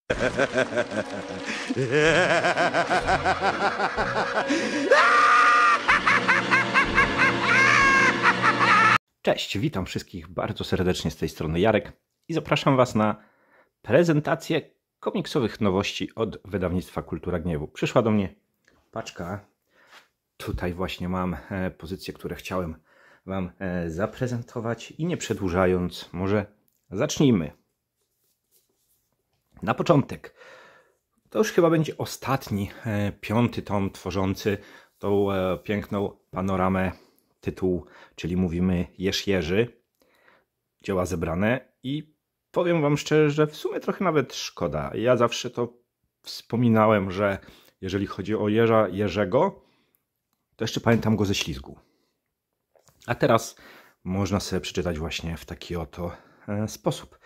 Cześć, witam wszystkich bardzo serdecznie z tej strony Jarek i zapraszam Was na prezentację komiksowych nowości od wydawnictwa Kultura Gniewu. Przyszła do mnie paczka. Tutaj właśnie mam pozycje, które chciałem Wam zaprezentować i nie przedłużając, może zacznijmy. Na początek, to już chyba będzie ostatni, 5. tom tworzący tą piękną panoramę, tytuł, czyli mówimy Jerz Jerzy, dzieła zebrane i powiem Wam szczerze, że w sumie trochę nawet szkoda. Ja zawsze to wspominałem, że jeżeli chodzi o Jerza Jerzego, to jeszcze pamiętam go ze Ślizgu. A teraz można sobie przeczytać właśnie w taki oto sposób.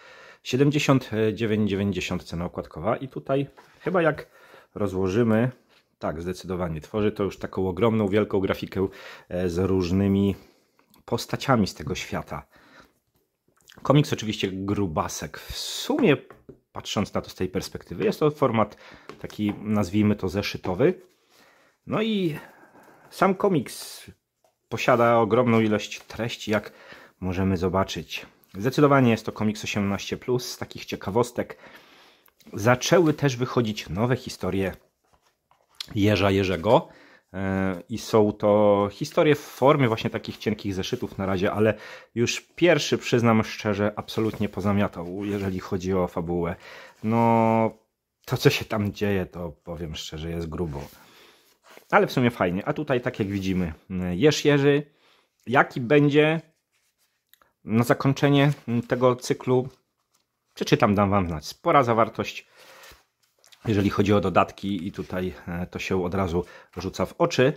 79,90 cena okładkowa i tutaj chyba jak rozłożymy, tak zdecydowanie tworzy to już taką ogromną, wielką grafikę z różnymi postaciami z tego świata. Komiks oczywiście grubasek. W sumie patrząc na to z tej perspektywy jest to format taki, nazwijmy to zeszytowy. No i sam komiks posiada ogromną ilość treści, jak możemy zobaczyć. Zdecydowanie jest to komiks 18+, z takich ciekawostek. Zaczęły też wychodzić nowe historie Jerza Jerzego i są to historie w formie właśnie takich cienkich zeszytów na razie, ale już pierwszy, przyznam szczerze, absolutnie pozamiatał, jeżeli chodzi o fabułę. No, to co się tam dzieje, to powiem szczerze, jest grubo. Ale w sumie fajnie. A tutaj, tak jak widzimy, Jerz Jerzy. Jaki będzie na zakończenie tego cyklu? Przeczytam, dam Wam znać. Spora zawartość, jeżeli chodzi o dodatki i tutaj to się od razu rzuca w oczy.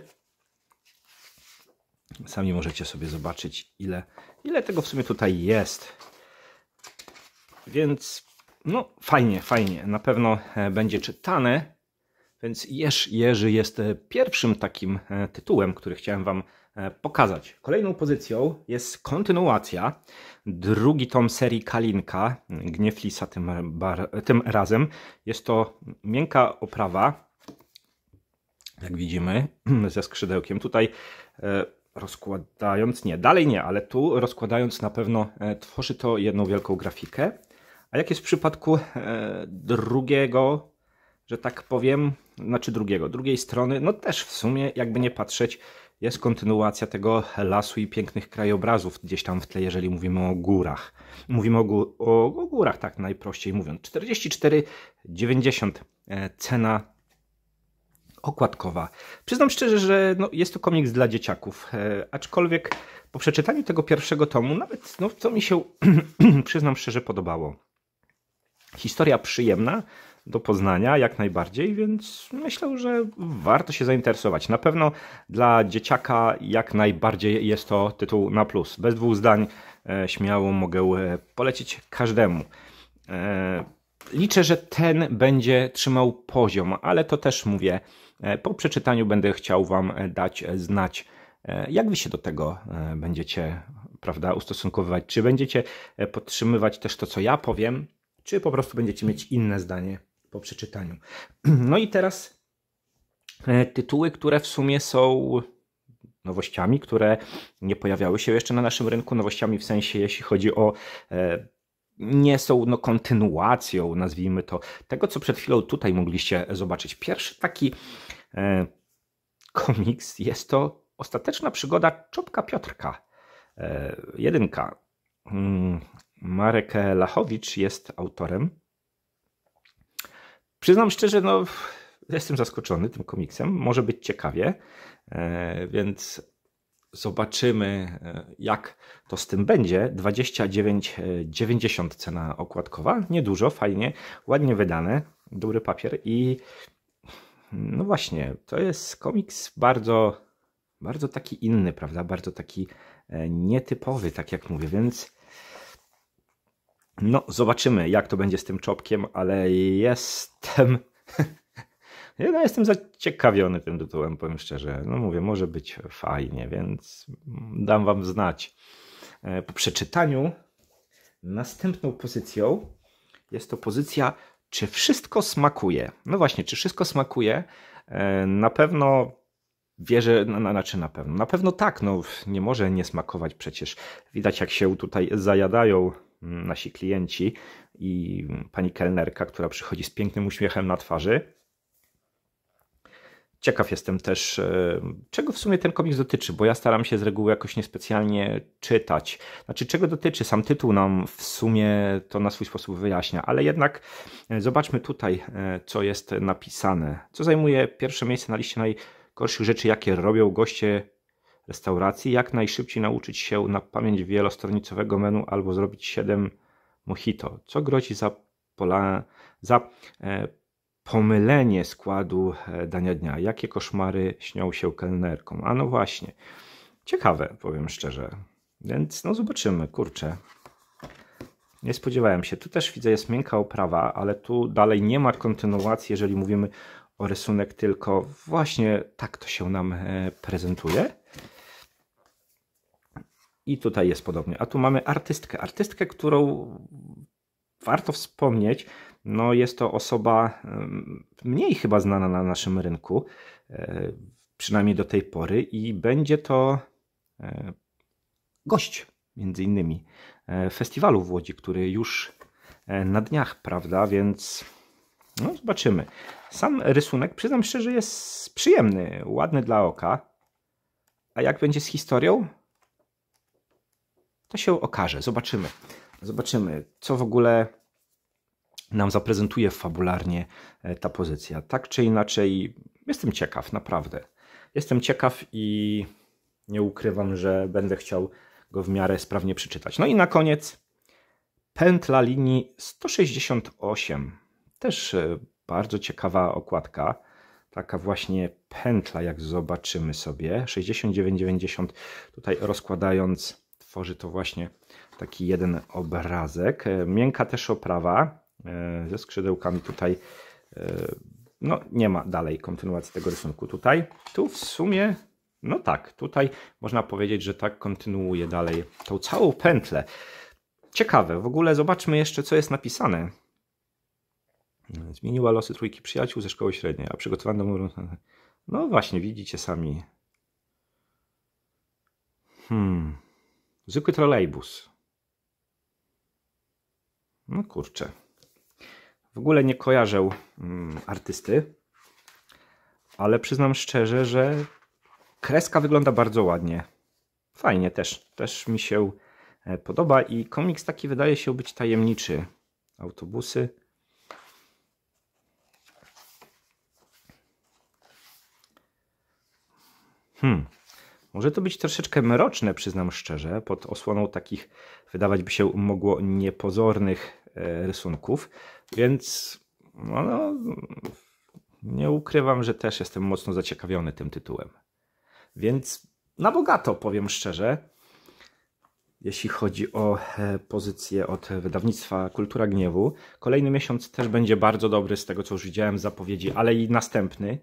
Sami możecie sobie zobaczyć, ile tego w sumie tutaj jest. Więc no fajnie, fajnie. Na pewno będzie czytane. Więc Jerz Jerzy jest pierwszym takim tytułem, który chciałem Wam pokazać. Kolejną pozycją jest kontynuacja. Drugi tom serii Kalinka, Gniew Lisa tym razem. Jest to miękka oprawa, jak widzimy, ze skrzydełkiem. Tutaj rozkładając, nie, dalej nie, ale tu rozkładając na pewno tworzy to jedną wielką grafikę. A jak jest w przypadku drugiego, że tak powiem, znaczy drugiej strony, no też w sumie, jakby nie patrzeć, jest kontynuacja tego lasu i pięknych krajobrazów gdzieś tam w tle, jeżeli mówimy o górach. Mówimy o górach, tak najprościej mówiąc. 44,90 cena okładkowa. Przyznam szczerze, że no, jest to komiks dla dzieciaków, aczkolwiek po przeczytaniu tego pierwszego tomu nawet, no, co mi się, przyznam szczerze, podobało. Historia przyjemna do poznania, jak najbardziej, więc myślę, że warto się zainteresować. Na pewno dla dzieciaka jak najbardziej jest to tytuł na plus. Bez dwóch zdań śmiało mogę polecić każdemu. Liczę, że ten będzie trzymał poziom, ale to też mówię, po przeczytaniu będę chciał Wam dać znać, jak Wy się do tego będziecie, prawda, ustosunkowywać. Czy będziecie podtrzymywać też to, co ja powiem, czy po prostu będziecie mieć inne zdanie po przeczytaniu. No i teraz tytuły, które w sumie są nowościami, które nie pojawiały się jeszcze na naszym rynku. Nowościami w sensie, jeśli chodzi o nie są no, kontynuacją, nazwijmy to, tego, co przed chwilą tutaj mogliście zobaczyć. Pierwszy taki komiks jest to Ostateczna przygoda Czopka Piotrka. Jedynka. Marek Lachowicz jest autorem. Przyznam szczerze, no jestem zaskoczony tym komiksem. Może być ciekawie, więc zobaczymy, jak to z tym będzie. 29,90 cena okładkowa. Niedużo, fajnie, ładnie wydane. Dobry papier i no właśnie, to jest komiks bardzo, bardzo taki inny, prawda? Bardzo taki nietypowy, tak jak mówię, więc no, zobaczymy, jak to będzie z tym czopkiem, ale jestem zaciekawiony tym tytułem, powiem szczerze. No mówię, może być fajnie, więc dam Wam znać. Po przeczytaniu następną pozycją jest to pozycja Czy wszystko smakuje? No właśnie, czy wszystko smakuje? Na pewno wierzę, znaczy na pewno tak, no nie może nie smakować przecież. Widać jak się tutaj zajadają nasi klienci i pani kelnerka, która przychodzi z pięknym uśmiechem na twarzy. Ciekaw jestem też, czego w sumie ten komiks dotyczy, bo ja staram się z reguły jakoś niespecjalnie czytać. Znaczy, czego dotyczy? Sam tytuł nam w sumie to na swój sposób wyjaśnia, ale jednak zobaczmy tutaj, co jest napisane. Co zajmuje pierwsze miejsce na liście najgorszych rzeczy, jakie robią goście restauracji? Jak najszybciej nauczyć się na pamięć wielostronicowego menu albo zrobić 7 mojito? Co grozi za pomylenie składu dania dnia? Jakie koszmary śnią się kelnerkom? A no właśnie, ciekawe, powiem szczerze. Więc no zobaczymy, kurczę. Nie spodziewałem się. Tu też widzę, jest miękka oprawa, ale tu dalej nie ma kontynuacji, jeżeli mówimy o rysunek, tylko właśnie tak to się nam prezentuje. I tutaj jest podobnie. A tu mamy artystkę. Artystkę, którą warto wspomnieć. No jest to osoba mniej chyba znana na naszym rynku, przynajmniej do tej pory, i będzie to gość między innymi festiwalu w Łodzi, który już na dniach, prawda, więc no zobaczymy. Sam rysunek, przyznam szczerze, jest przyjemny, ładny dla oka, a jak będzie z historią, to się okaże, zobaczymy. Zobaczymy, co w ogóle nam zaprezentuje fabularnie ta pozycja. Tak czy inaczej, jestem ciekaw, naprawdę. Jestem ciekaw i nie ukrywam, że będę chciał go w miarę sprawnie przeczytać. No i na koniec Pętla linii 168. Też bardzo ciekawa okładka. Taka właśnie pętla, jak zobaczymy sobie. 69,90. Tutaj rozkładając, tworzy to właśnie taki jeden obrazek. Miękka też oprawa ze skrzydełkami tutaj. No nie ma dalej kontynuacji tego rysunku tutaj. Tu w sumie, no tak, tutaj można powiedzieć, że tak kontynuuje dalej tą całą pętlę. Ciekawe, w ogóle zobaczmy jeszcze, co jest napisane. Zmieniła losy trójki przyjaciół ze szkoły średniej, a przygotowano do... No właśnie, widzicie sami. Zwykły trolejbus. No kurczę. W ogóle nie kojarzę artysty, ale przyznam szczerze, że kreska wygląda bardzo ładnie. Fajnie też mi się podoba i komiks taki wydaje się być tajemniczy. Autobusy. Może to być troszeczkę mroczne, przyznam szczerze, pod osłoną takich, wydawać by się mogło, niepozornych rysunków, więc no, nie ukrywam, że też jestem mocno zaciekawiony tym tytułem. Więc na bogato, powiem szczerze, jeśli chodzi o pozycję od wydawnictwa Kultura Gniewu. Kolejny miesiąc też będzie bardzo dobry, z tego co już widziałem z zapowiedzi, ale i następny.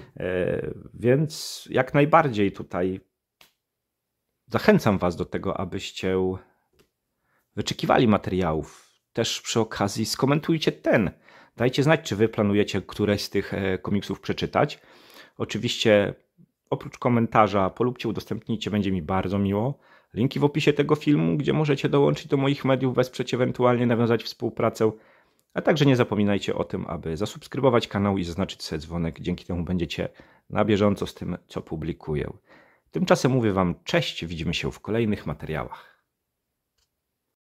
Więc jak najbardziej tutaj zachęcam Was do tego, abyście wyczekiwali materiałów. Też przy okazji skomentujcie ten. Dajcie znać, czy Wy planujecie któreś z tych komiksów przeczytać. Oczywiście oprócz komentarza polubcie, udostępnijcie, będzie mi bardzo miło. Linki w opisie tego filmu, gdzie możecie dołączyć do moich mediów, wesprzeć, ewentualnie nawiązać współpracę. A także nie zapominajcie o tym, aby zasubskrybować kanał i zaznaczyć sobie dzwonek. Dzięki temu będziecie na bieżąco z tym, co publikuję. Tymczasem mówię Wam cześć, widzimy się w kolejnych materiałach.